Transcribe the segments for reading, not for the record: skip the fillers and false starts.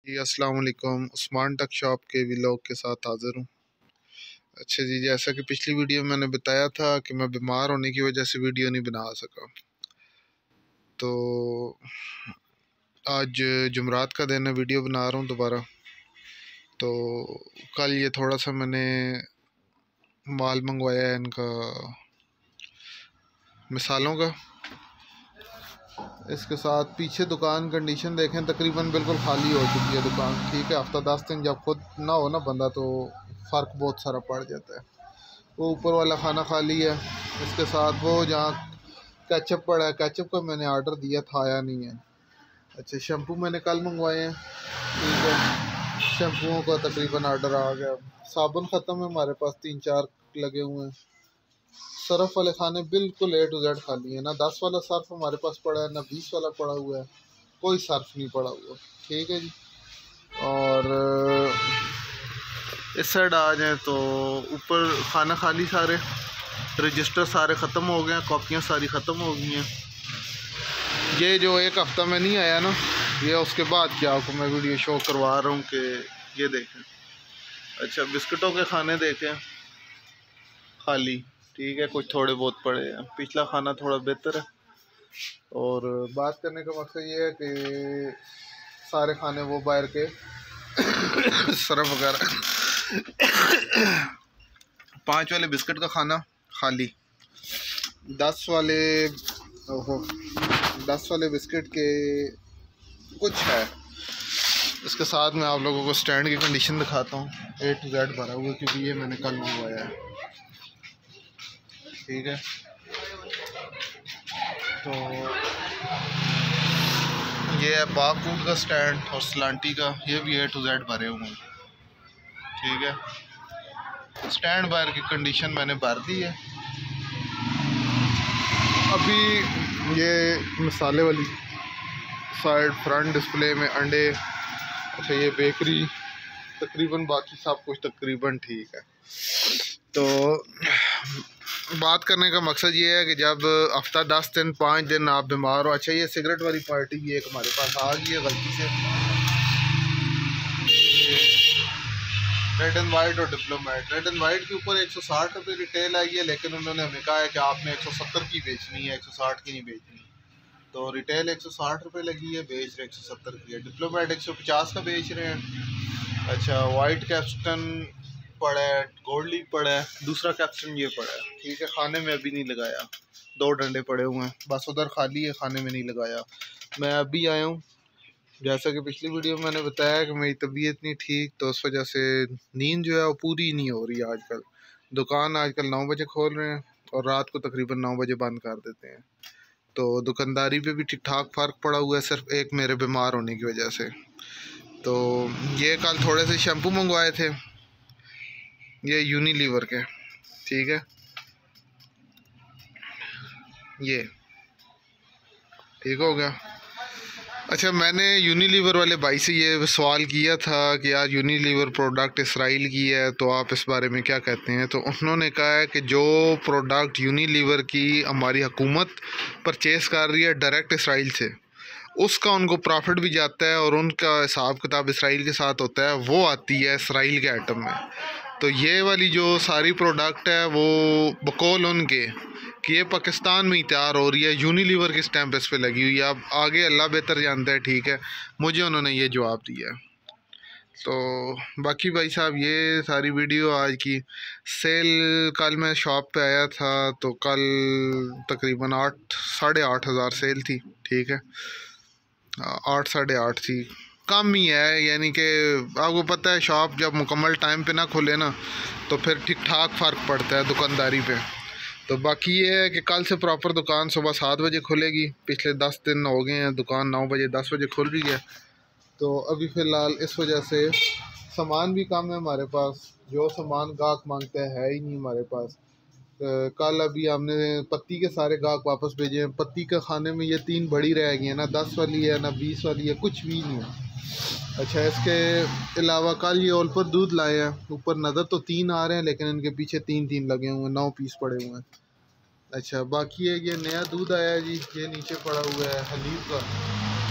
जी अस्सलाम वालेकुम। उस्मान टक शॉप के व्लॉग के साथ हाज़िर हूँ। अच्छा जी, जैसा कि पिछली वीडियो में मैंने बताया था कि मैं बीमार होने की वजह से वीडियो नहीं बना सका, तो आज जुमरात का दिन है, वीडियो बना रहा हूँ दोबारा। तो कल ये थोड़ा सा मैंने माल मंगवाया है इनका, मिसालों का। इसके साथ पीछे दुकान कंडीशन देखें, तकरीबन बिल्कुल खाली हो चुकी है दुकान। ठीक है, हफ्ता 10 दिन जब खुद ना हो ना बंदा तो फ़र्क बहुत सारा पड़ जाता है। वो ऊपर वाला खाना खाली है, इसके साथ वो जहाँ केचप पड़ा है, केचप का मैंने ऑर्डर दिया था, आया नहीं है। अच्छा, शैम्पू मैंने कल मंगवाए हैं। ठीक है, शैम्पुओं का तकरीबन ऑर्डर आ गया। साबुन ख़त्म है हमारे पास, 3-4 लगे हुए हैं। सर्फ वाले खाने बिल्कुल A to Z खाली है। ना 10 वाला सर्फ हमारे पास पड़ा है, ना 20 वाला पड़ा हुआ है, कोई सर्फ नहीं पड़ा हुआ। ठीक है जी। और इस साइड आ जाए तो ऊपर खाना खाली, सारे रजिस्टर सारे ख़त्म हो गए हैं, कॉपियाँ सारी ख़त्म हो गई हैं। ये जो एक हफ़्ता में नहीं आया ना, ये उसके बाद क्या आपको मैं वीडियो शो करवा रहा हूँ कि ये देखें। अच्छा, बिस्किटों के खाने देखें खाली। ठीक है, कुछ थोड़े बहुत पड़े हैं, पिछला खाना थोड़ा बेहतर है। और बात करने का मकसद ये है कि सारे खाने वो बाहर के सरफ वगैरह 5 वाले बिस्किट का खाना खाली, 10 वाले 10 वाले बिस्किट के कुछ है। इसके साथ मैं आप लोगों को स्टैंड की कंडीशन दिखाता हूँ, A to Z भरा हुआ, क्योंकि ये मैंने कल मंगवाया है। ठीक है, तो ये है बागफूड का स्टैंड और सलांटी का, ये भी A to Z भरे हुए हैं। ठीक है, स्टैंड बाहर की कंडीशन मैंने भर दी है। अभी ये मसाले वाली साइड फ्रंट डिस्प्ले में अंडे, अच्छा ये बेकरी, तकरीबन बाकी सब कुछ तकरीबन ठीक है। तो बात करने का मकसद ये है कि जब हफ्ता 10 दिन 5 दिन आप बीमार हो। अच्छा, ये सिगरेट वाली पार्टी भी एक हमारे पास आ गई है गलती से, रेड एंड वाइट और डिप्लोमेट। रेड एंड वाइट के ऊपर 160 रुपये रिटेल आई है, लेकिन उन्होंने हमें कहा है कि आपने 170 की बेचनी है, 160 की नहीं बेचनी। तो रिटेल 160 रुपये लगी है, बेच रहे 170 की है। डिप्लोमेट 150 का बेच रहे हैं। अच्छा, वाइट कैप्स्टन पड़ा है, गोल्ड लीफ पड़ा है, दूसरा कैप्स्टन ये पड़ा है। ठीक है, खाने में अभी नहीं लगाया, 2 डंडे पड़े हुए हैं बस, उधर खाली है, खाने में नहीं लगाया। मैं अभी आया हूँ, जैसा कि पिछली वीडियो में मैंने बताया कि मेरी तबीयत नहीं ठीक, तो उस वजह से नींद जो है वो पूरी नहीं हो रही है आजकल। दुकान आजकल 9 बजे खोल रहे हैं और रात को तकरीबन 9 बजे बंद कर देते हैं। तो दुकानदारी पे भी ठीक ठाक फ़र्क पड़ा हुआ है, सिर्फ एक मेरे बीमार होने की वजह से। तो ये कल थोड़े से शैम्पू मंगवाए थे, ये यूनिलीवर के। ठीक है, ये ठीक हो गया। अच्छा, मैंने यूनिलीवर वाले भाई से ये सवाल किया था कि यार यूनिलीवर प्रोडक्ट इसराइल की है, तो आप इस बारे में क्या कहते हैं। तो उन्होंने कहा है कि जो प्रोडक्ट यूनिलीवर की हमारी हुकूमत परचेज़ कर रही है डायरेक्ट इसराइल से, उसका उनको प्रॉफिट भी जाता है और उनका हिसाब किताब इसराइल के साथ होता है, वो आती है इसराइल के आइटम में। तो ये वाली जो सारी प्रोडक्ट है वो बकौल उनके कि ये पाकिस्तान में ही तैयार हो रही है, यूनिलीवर के स्टैंप इस पे लगी हुई है। अब आगे अल्लाह बेहतर जानता है। ठीक है, मुझे उन्होंने ये जवाब दिया। तो बाकी भाई साहब, ये सारी वीडियो आज की सेल। कल मैं शॉप पे आया था तो कल तकरीबन 8-8.5 हज़ार सेल थी। ठीक है, 8 8.5 थी, कम ही है। यानी कि आपको पता है शॉप जब मुकम्मल टाइम पे ना खुले ना तो फिर ठीक ठाक फ़र्क पड़ता है दुकानदारी पे। तो बाकी ये है कि कल से प्रॉपर दुकान सुबह 7 बजे खुलेगी। पिछले 10 दिन हो गए हैं दुकान 9 बजे 10 बजे खुल रही है। तो अभी फ़िलहाल इस वजह से सामान भी कम है हमारे पास, जो सामान गाहक मांगते है ही नहीं हमारे पास। कल अभी हमने पत्ती के सारे गाहक वापस भेजे हैं। पत्ती का खाने में ये 3 बड़ी रह गई है, ना 10 वाली है ना 20 वाली है, कुछ भी नहीं है। अच्छा, इसके अलावा कल ये ओल पर दूध लाए हैं, ऊपर नज़र तो 3 आ रहे हैं लेकिन इनके पीछे 3-3 लगे हुए हैं, 9 पीस पड़े हुए हैं। अच्छा, बाकी है ये नया दूध आया है जी, ये नीचे पड़ा हुआ है हलीब का।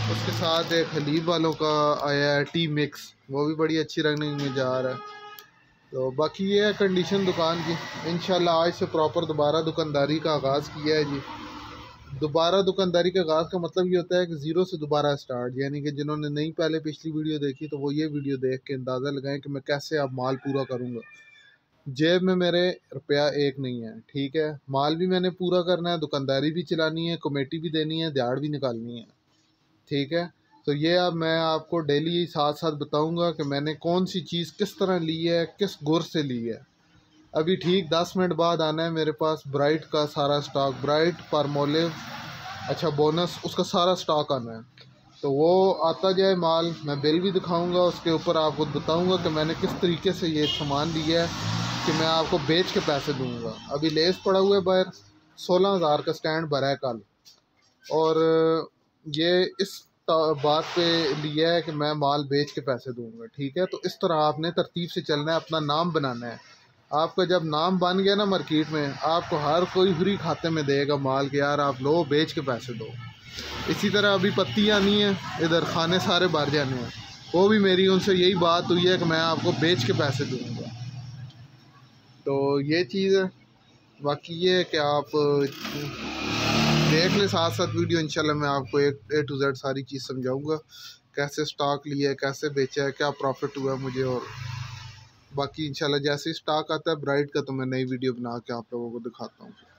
उसके साथ एक हलीब वालों का आया है टी मिक्स, वो भी बड़ी अच्छी रनिंग में जा रहा है। तो बाकी ये है कंडीशन दुकान की। इंशाल्लाह आज से प्रॉपर दोबारा दुकानदारी का आगाज़ किया है जी। दोबारा दुकानदारी का आगाज़ का मतलब ये होता है कि ज़ीरो से दोबारा स्टार्ट, यानी कि जिन्होंने नहीं पहले पिछली वीडियो देखी तो वो ये वीडियो देख के अंदाज़ा लगाएं कि मैं कैसे अब माल पूरा करूँगा। जेब में मेरे रुपया एक नहीं है, ठीक है। माल भी मैंने पूरा करना है, दुकानदारी भी चलानी है, कमेटी भी देनी है, दिहाड़ भी निकालनी है, ठीक है। तो ये अब मैं आपको डेली साथ साथ बताऊंगा कि मैंने कौन सी चीज़ किस तरह ली है, किस गुर से ली है। अभी ठीक 10 मिनट बाद आना है मेरे पास ब्राइट का सारा स्टॉक, ब्राइट पाल्मोलिव, अच्छा बोनस, उसका सारा स्टॉक आना है। तो वो आता जाए माल, मैं बिल भी दिखाऊंगा, उसके ऊपर आपको बताऊंगा कि मैंने किस तरीके से ये सामान लिया है कि मैं आपको बेच के पैसे दूंगा। अभी लेस पड़ा हुआ है बाहर, 16,000 का स्टैंड भरा है कल, और ये इस बात पे लिया है कि मैं माल बेच के पैसे दूंगा, ठीक है। तो इस तरह आपने तरतीब से चलना है, अपना नाम बनाना है। आपका जब नाम बन गया ना मार्केट में, आपको हर कोई फ्री खाते में देगा माल के, यार आप लो बेच के पैसे दो। इसी तरह अभी पत्ती आनी है, इधर खाने सारे भर जाने हैं, वो भी मेरी उनसे यही बात हुई है कि मैं आपको बेच के पैसे दूँगा। तो ये चीज़ है। बाकी ये है कि आप देख ले साथ साथ वीडियो, इंशाल्लाह मैं आपको एक A to Z सारी चीज़ समझाऊंगा, कैसे स्टॉक लिया है, कैसे बेचा है, क्या प्रॉफिट हुआ मुझे। और बाकी इंशाल्लाह जैसे ही स्टॉक आता है ब्राइट का तो मैं नई वीडियो बना के आप लोगों को दिखाता हूँ।